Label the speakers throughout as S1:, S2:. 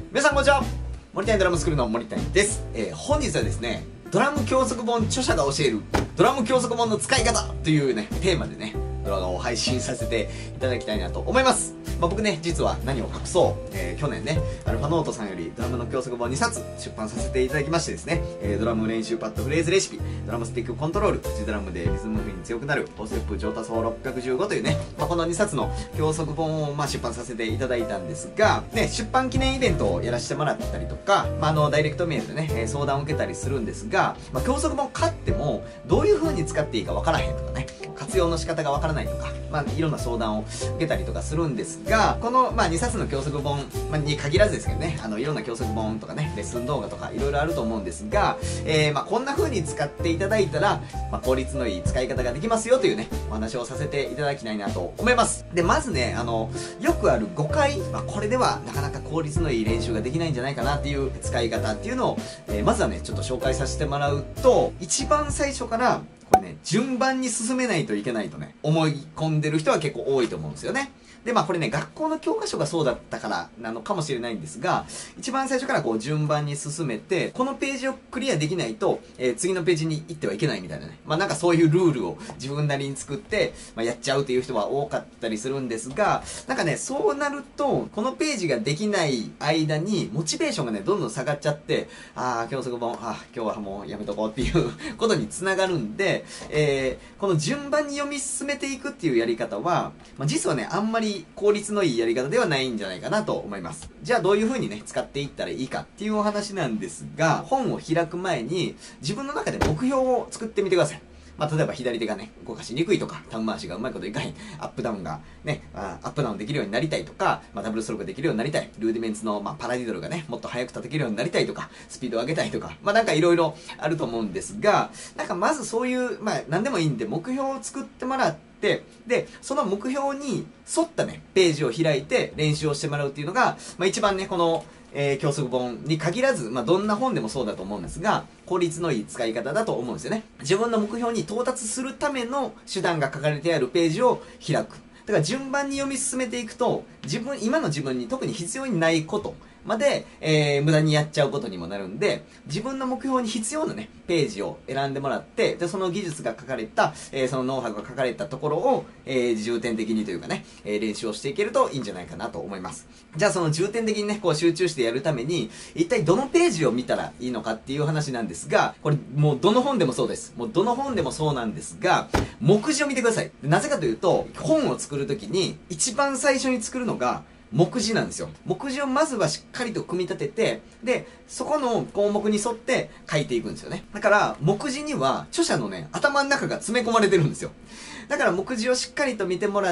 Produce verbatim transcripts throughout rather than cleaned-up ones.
S1: 皆さんこんにちは。森谷ドラムスクールの森谷です。えー、本日はですね、ドラム教則本著者が教えるドラム教則本の使い方というね、テーマでね、動画を配信させていただきたいなと思います。まあ、僕ね、実は何を隠そう、えー、去年ね、アルファノートさんよりドラムの教則本にさつ出版させていただきましてですね、えー、ドラム練習パッドフレーズレシピ、ドラムスティックコントロール、プチドラムでリズム譜に強くなる、フォーステップ上達法ろっぴゃくじゅうごというね、まあ、このにさつの教則本をまあ出版させていただいたんですが、ね、出版記念イベントをやらせてもらったりとか、まあ、あの、ダイレクトメールでね、えー、相談を受けたりするんですが、まあ、教則本買っても、どういう風に使っていいかわからへんとかね、活用の仕方がわからないとか、まあ、いろんな相談を受けたりとかするんですが、この、まあ、にさつの教則本、まあ、に限らずですけどね、あの、いろんな教則本とかね、レッスン動画とかいろいろあると思うんですが、えー、まあ、こんな風に使っていただいたら、まあ、効率のいい使い方ができますよというね、お話をさせていただきたいなと思います。で、まずね、あの、よくある誤解、まあ、これではなかなか効率のいい練習ができないんじゃないかなっていう使い方っていうのを、えー、まずはね、ちょっと紹介させてもらうと、一番最初から、これね、順番に進めないといけないとね、思い込んでる人は結構多いと思うんですよね。で、まあこれね、学校の教科書がそうだったからなのかもしれないんですが、一番最初からこう順番に進めて、このページをクリアできないと、えー、次のページに行ってはいけないみたいなね。まあなんかそういうルールを自分なりに作って、まあ、やっちゃうという人は多かったりするんですが、なんかね、そうなると、このページができない間に、モチベーションがね、どんどん下がっちゃって、あー、教則本、あー、今日はもうやめとこうっていうことにつながるんで、えー、この順番に読み進めていくっていうやり方は、まあ、実はね、あんまり効率のいいやり方ではないんじゃないかなと思います。じゃあどういう風にね、使っていったらいいかっていうお話なんですが、本を開く前に自分の中で目標を作ってみてください。まあ、例えば左手がね、動かしにくいとか、タウン回しがうまいこといかへん、アップダウンがね、あアップダウンできるようになりたいとか、まあ、ダブルストロークできるようになりたい、ルーディメンツの、まあ、パラディドルがね、もっと速く叩けるようになりたいとか、スピードを上げたいとか、まあ、なんかいろいろあると思うんですが、なんかまずそういう、まあ、なんでもいいんで、目標を作ってもらって、で、その目標に沿ったね、ページを開いて練習をしてもらうっていうのが、まあ、一番ね、この、えー、教則本に限らず、まあ、どんな本でもそうだと思うんですが、効率のいい使い方だと思うんですよね。自分の目標に到達するための手段が書かれてあるページを開く。だから順番に読み進めていくと、自分、今の自分に特に必要にないことまで、えー、無駄にやっちゃうことにもなるんで、自分の目標に必要なね、ページを選んでもらって、で、その技術が書かれた、えー、そのノウハウが書かれたところを、えー、重点的にというかね、えー、練習をしていけるといいんじゃないかなと思います。じゃあその重点的にね、こう集中してやるために、一体どのページを見たらいいのかっていう話なんですが、これもうどの本でもそうです。もうどの本でもそうなんですが、目次を見てください。なぜかというと、本を作るときに、一番最初に作るのが、目次なんですよ。目次をまずはしっかりと組み立てて、で、そこの項目に沿って書いていくんですよね。だから、目次には著者のね、頭の中が詰め込まれてるんですよ。だから目次をしっかりと見てもらって、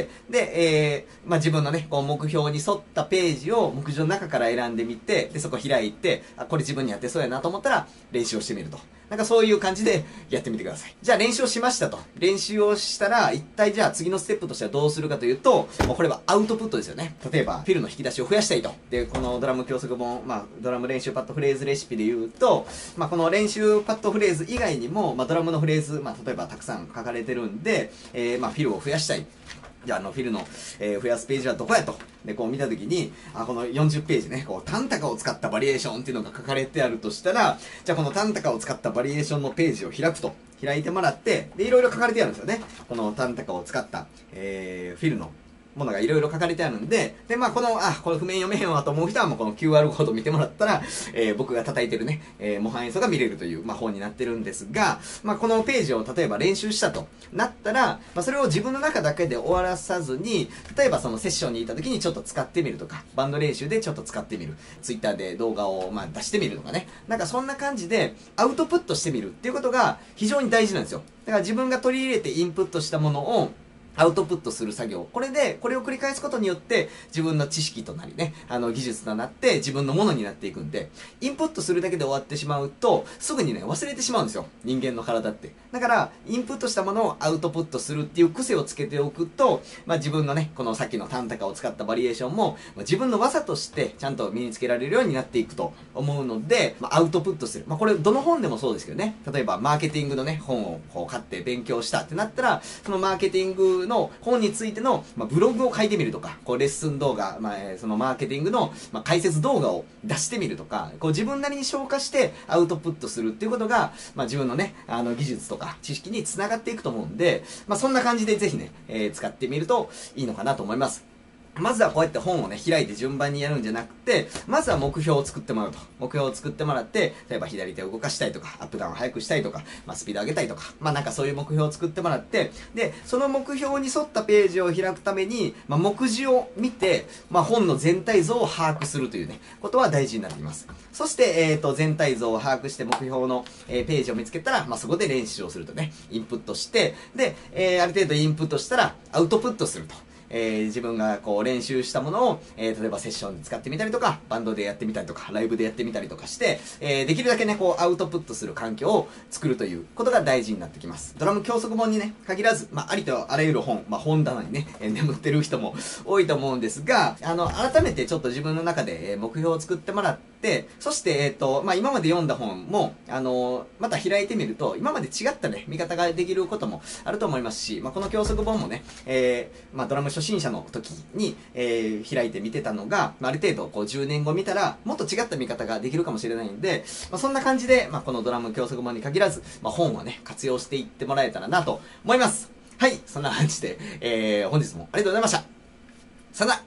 S1: で、えー、まあ、自分のね、こう目標に沿ったページを目次の中から選んでみて、で、そこ開いて、あ、これ自分にやってそうやなと思ったら練習をしてみると。なんかそういう感じでやってみてください。じゃあ練習をしましたと。練習をしたら、一体じゃあ次のステップとしてはどうするかというと、もうこれはアウトプットですよね。例えば、フィルの引き出しを増やしたいと。で、このドラム教則本、まあ、ドラム練習パッドフレーズレシピで言うと、まあ、この練習パッドフレーズ以外にも、まあ、ドラムのフレーズ、まあ、例えばたくさん書かれてるんで、えー、まあ、フィルを増やしたい。じゃあ、あの、フィルの、えー、増やすページはどこやと。で、こう見たときに、あ、このよんじゅっページね、こう、タンタカを使ったバリエーションっていうのが書かれてあるとしたら、じゃあこのタンタカを使ったバリエーションのページを開くと。開いてもらって、で、いろいろ書かれてあるんですよね。このタンタカを使った、えー、フィルのものがいろいろ書かれてあるんで、で、まあ、この、あ、これ譜面読めへんわと思う人はもうこの キューアール コード見てもらったら、えー、僕が叩いてるね、えー、模範演奏が見れるという、まあ、本になってるんですが、まあ、このページを例えば練習したとなったら、まあ、それを自分の中だけで終わらさずに、例えばそのセッションにいた時にちょっと使ってみるとか、バンド練習でちょっと使ってみる。ツイッターで動画を、まあ、出してみるとかね。なんかそんな感じで、アウトプットしてみるっていうことが非常に大事なんですよ。だから自分が取り入れてインプットしたものを、アウトプットする作業。これで、これを繰り返すことによって、自分の知識となりね、あの、技術となって、自分のものになっていくんで、インプットするだけで終わってしまうと、すぐにね、忘れてしまうんですよ。人間の体って。だから、インプットしたものをアウトプットするっていう癖をつけておくと、まあ自分のね、このさっきのタンタカを使ったバリエーションも、まあ、自分の技として、ちゃんと身につけられるようになっていくと思うので、まあアウトプットする。まあこれ、どの本でもそうですけどね。例えば、マーケティングのね、本をこう買って勉強したってなったら、そのマーケティングの本についての、まあ、ブログを書いてみるとか、こうレッスン動画、まあ、えーそのマーケティングの、まあ、解説動画を出してみるとか、こう自分なりに消化してアウトプットするっていうことが、まあ、自分のね、あの技術とか知識につながっていくと思うんで、まあ、そんな感じでぜひね、えー、使ってみるといいのかなと思います。まずはこうやって本をね、開いて順番にやるんじゃなくて、まずは目標を作ってもらうと。目標を作ってもらって、例えば左手を動かしたいとか、アップダウンを速くしたいとか、まあスピード上げたいとか、まあなんかそういう目標を作ってもらって、で、その目標に沿ったページを開くために、まあ目次を見て、まあ本の全体像を把握するというね、ことは大事になっています。そして、えっと、全体像を把握して目標の、えー、ページを見つけたら、まあそこで練習をするとね、インプットして、で、えー、ある程度インプットしたら、アウトプットすると。えー、自分がこう練習したものを、えー、例えばセッションで使ってみたりとか、バンドでやってみたりとか、ライブでやってみたりとかして、えー、できるだけね、こうアウトプットする環境を作るということが大事になってきます。ドラム教則本にね、限らず、まあ、ありとあらゆる本、まあ、本棚にね、えー、眠ってる人も多いと思うんですが、あの、改めてちょっと自分の中で、えー、目標を作ってもらって、そして、えっと、まあ、今まで読んだ本も、あのー、また開いてみると、今まで違ったね、見方ができることもあると思いますし、まあ、この教則本もね、えー、まあ、ドラム初心者の時に、えー、開いて見てたのが、まあ、ある程度こうじゅうねんご見たらもっと違った見方ができるかもしれないんで、まあ、そんな感じで、まあ、このドラム教則本に限らず、まあ、本をね活用していってもらえたらなと思います。はい、そんな感じで、えー、本日もありがとうございました。さよなら。